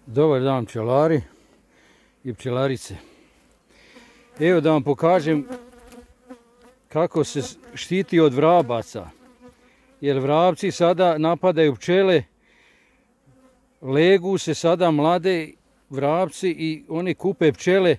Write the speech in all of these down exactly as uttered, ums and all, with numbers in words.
Dobar dan pčelari i pčelarice. Evo da vam pokažem kako se štiti od vrabaca. Jer vrabci sada napadaju pčele, legu se sada mlade vrabci i oni kupe pčele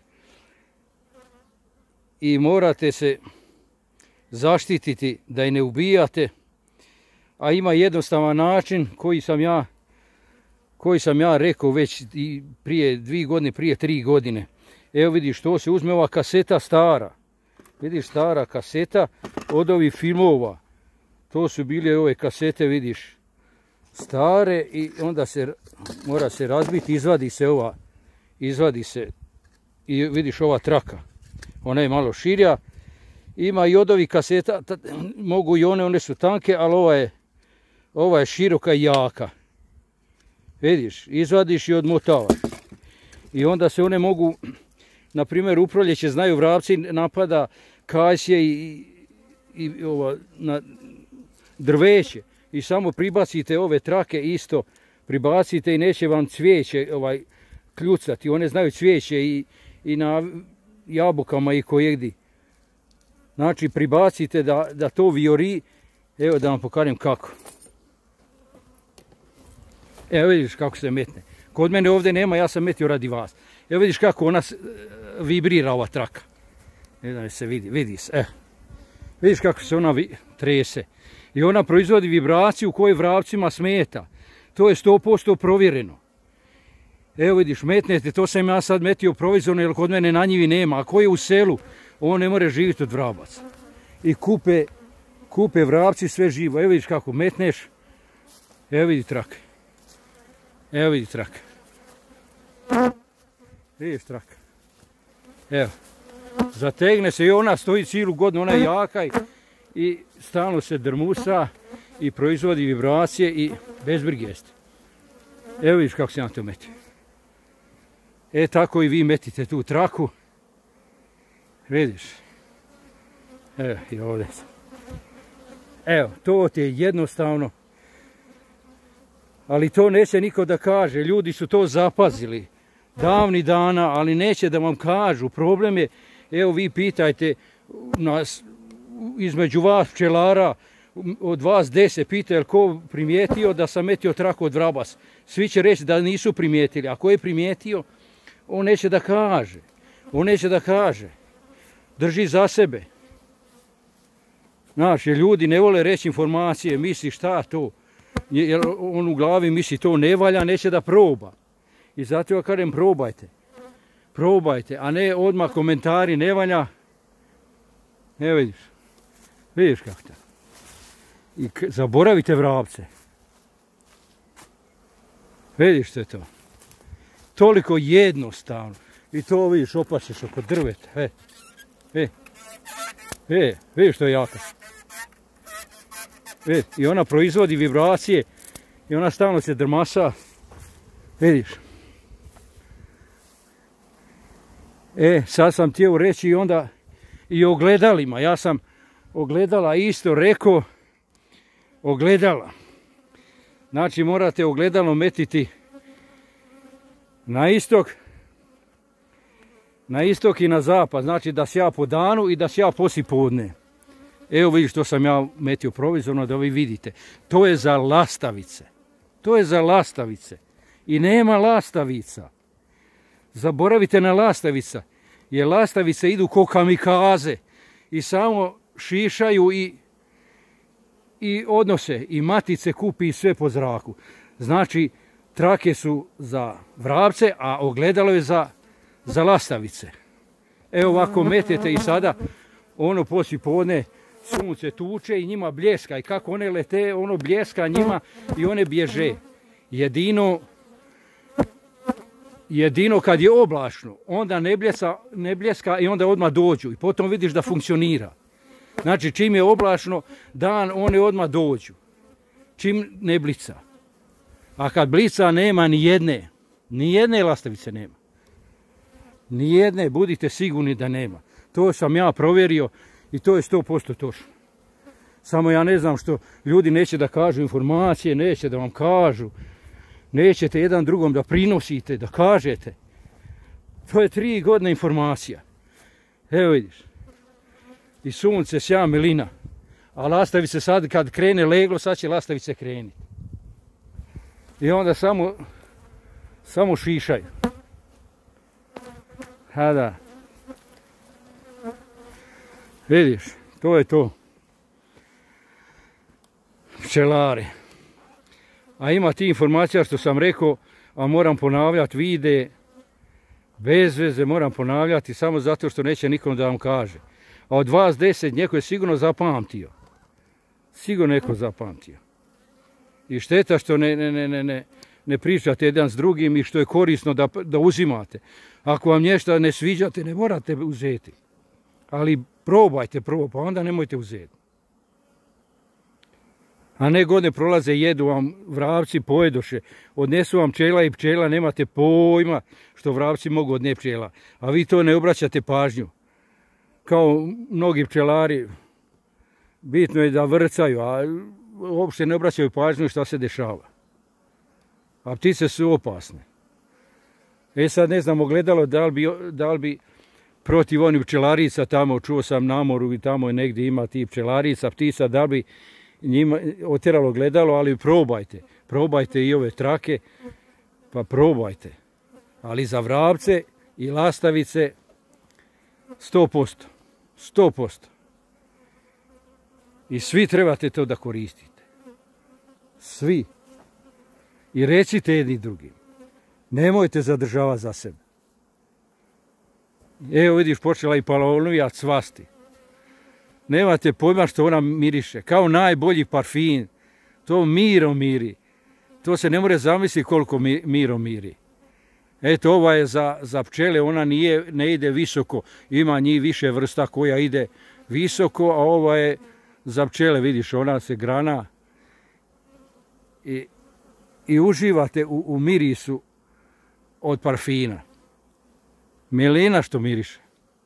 i morate se zaštititi da ih ne ubijate. A ima jednostavan način koji sam ja koji sam ja rekao već i prije dvije godine, prije tri godine. Evo vidiš, to se uzme ova kaseta stara. Vidiš, stara kaseta od ovih filmova. To su bile ove kasete, vidiš, stare i onda se mora se razbiti, izvadi se ova, izvadi se i vidiš ova traka. Ona je malo širja. Ima i od ovih kaseta, mogu i one, one su tanke, ali ova je, ova je široka i jaka. Vidiš, izvadiš i odmotavaš. I onda se one mogu, na primjer u proljeće znaju vrapci napada kasje i, i, i ova, na drveće. I samo pribacite ove trake isto, pribacite i neće vam cvijeće ovaj, kljucati. One znaju cvijeće i, i na jabukama i kojegdi. Znači pribacite da, da to vijori. Evo da vam pokažem kako. Evo vidiš kako se metne. Kod mene ovdje nema, ja sam metio radi vas. Evo vidiš kako ona vibrira, ova traka. Ne znam se vidi, vidi se. Evo. Vidiš kako se ona trese. I ona proizvodi vibraciju koju vrapcima smeta. To je sto posto provjereno. Evo vidiš, metnete, to sam ja sad metio provizorno jer kod mene na njivi nema. A ko je u selu, on ne može živjeti od vrabaca. I kupe, kupe vrapci sve živo. Evo vidiš kako metneš. Evo vidi trake. Evo vidi traka. Vidiš traka. Evo. Zategne se i ona stoji cijelu godinu, ona je jaka i, i stalno se drmusa i proizvodi vibracije i bez brige jeste. Evo vidiš kako se ja to meti. E tako i vi metite tu traku. Vidiš. Evo i ovdje sam. Evo, to ti je jednostavno. Ali to neće niko da kaže, ljudi su to zapazili davni dana, ali neće da vam kažu. Problem je, evo vi pitajte nas, između vas pčelara, od vas deset, pita je li ko primijetio da sam metio traku od vrabaca. Svi će reći da nisu primijetili, a ko je primijetio, on neće da kaže. On neće da kaže. Drži za sebe. Znaš, jer ljudi ne vole reći informacije, misli šta to. Jer on u glavi misli to ne valja, neće da proba. I zato ja kažem probajte. Probajte, a ne odmah komentari ne valja. Evo vidiš. Vidiš kako to. I zaboravite vrapce. Vidiš što je to. Toliko jednostavno. I to vidiš, opašeš oko drveta. E, e, e, vidiš što je jaka. E, i ona proizvodi vibracije i ona stalno se drmasa. Vidiš. E, sad sam htio reći i onda i o ogledalima. Ja sam ogledala isto rekao. Ogledala. Znači morate ogledalo metiti na istok. Na istok i na zapad. Znači da sja po danu i da sja poslije podne. Evo vidiš što sam ja metio provizorno da vi vidite. To je za lastavice. To je za lastavice. I nema lastavica. Zaboravite na lastavica. Jer lastavice idu ko kamikaze. I samo šišaju i, i odnose. I matice kupi sve po zraku. Znači trake su za vrapce, a ogledalo je za, za lastavice. Evo ovako metete i sada ono poslije podne sunce tuče i njima bljeska i kako one lete, ono bljeska njima i one bježe. Jedino, jedino kad je oblačno, onda ne bljeska, ne bljeska i onda odmah dođu i potom vidiš da funkcionira. Znači čim je oblačno dan, one odmah dođu. Čim ne blica. A kad blica nema ni jedne, ni jedne lastavice nema. Ni jedne, budite sigurni da nema. To sam ja provjerio. I to je sto posto točno. Samo ja ne znam što ljudi neće da kažu informacije, neće da vam kažu. nećete jedan drugom da prinosite, da kažete. To je tri godine informacija. Evo vidiš. I sunce, sja, milina. A lastavice sad kad krene leglo, sad će lastavice krenuti. I onda samo, samo šišaju. Ha da. Vidiš, to je to. Pčelari. A ima ti informacija što sam rekao, a moram ponavljati vide, bez veze moram ponavljati samo zato što neće nikom da vam kaže. A od vas deset neko je sigurno zapamtio. Sigurno neko zapamtio. I šteta što ne, ne, ne, ne, ne pričate jedan s drugim i što je korisno da, da uzimate. Ako vam nešto ne sviđate, ne morate uzeti. Ali probajte prvo, pa onda nemojte uzeti. A ne godine prolaze, jedu vam vrapci, pojedoše. Odnesu vam pčela i pčela, nemate pojma što vrapci mogu odne pčela. A vi to ne obraćate pažnju. Kao mnogi pčelari, bitno je da vrcaju, a uopšte ne obraćaju pažnju šta se dešava. A ptice su opasne. E sad ne znam, ogledalo da li bi, da li bi protiv onih pčelarica tamo, čuo sam na moru i tamo negdje ima ti pčelarica, ptica, da li bi njima otjeralo gledalo, ali probajte. Probajte i ove trake, pa probajte. Ali za vrapce i lastavice sto posto. sto posto. I svi trebate to da koristite. Svi. I recite jedni drugim. Nemojte zadržavati za sebe. Evo vidiš, počela i palaonija cvasti. Nemate pojma što ona miriše. Kao najbolji parfin. To miro miri. To se ne može zamisliti koliko mi, miro miri. Eto, ova je za, za pčele, ona nije, ne ide visoko. Ima njih više vrsta koja ide visoko, a ova je za pčele, vidiš, ona se grana i, i uživate u, u mirisu od parfina. Milina što miriše.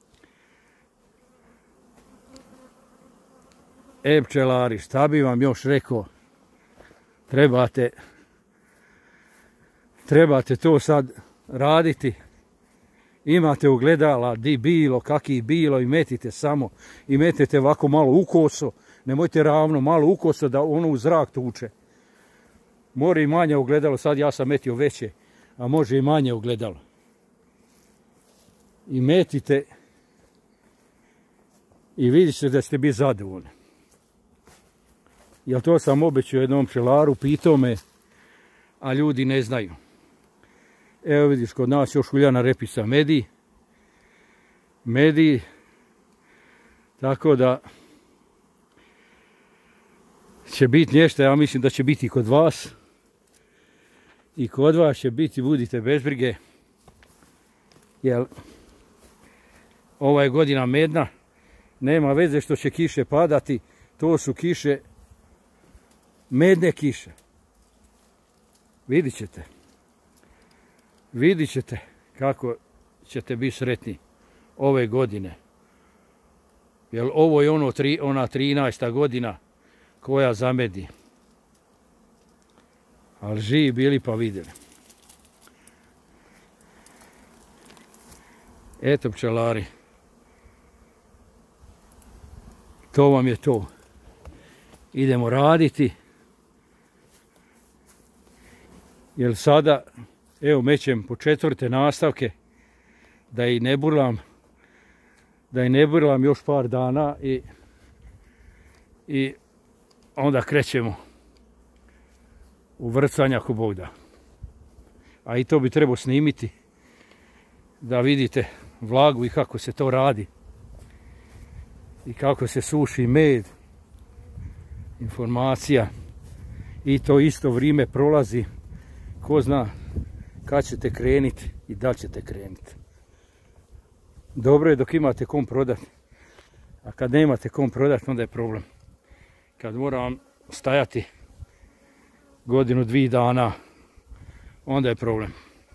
E, pčelari, šta bi vam još rekao? Trebate, trebate to sad raditi. Imate ogledala, di bilo, kaki bilo i metite samo. I metite ovako malo ukoso. Nemojte ravno, malo ukoso da ono u zrak tuče. More i manje ogledalo, sad ja sam metio veće, a može i manje ogledalo. I metite i vidite da ćete biti zadovoljni. Jer to sam obećao jednom pčelaru, pitao me, a ljudi ne znaju. Evo vidiš, kod nas još uljana repica medi. Medi. Tako da će biti nešto, ja mislim da će biti i kod vas. I kod vas će biti, budite bez brige. Jer ova je godina medna. Nema veze što će kiše padati. To su kiše, medne kiše. Vidit ćete. Vidit ćete kako ćete biti sretni ove godine. Jer ovo je ono tri, ona trinaesta godina koja zamedi. Ali živi bili pa vidjeli. Eto pčelari. To vam je to. Idemo raditi. Jer sada, evo mećem po četvrte nastavke, da i ne burlam, da i ne burlam još par dana i, i onda krećemo u vrcanje ako Bog da. A i to bi trebao snimiti, da vidite vlagu i kako se to radi. I kako se suši med, informacija. I to isto vrijeme prolazi. Ko zna kad ćete krenuti i da ćete krenuti. Dobro je dok imate kom prodati. A kad nemate kom prodati, onda je problem. Kad moram stajati godinu, dvije dana, onda je problem.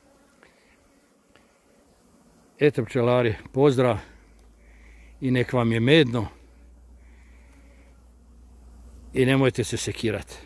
Eto pčelari, pozdrav i nek vam je medno i nemojte se sekirati.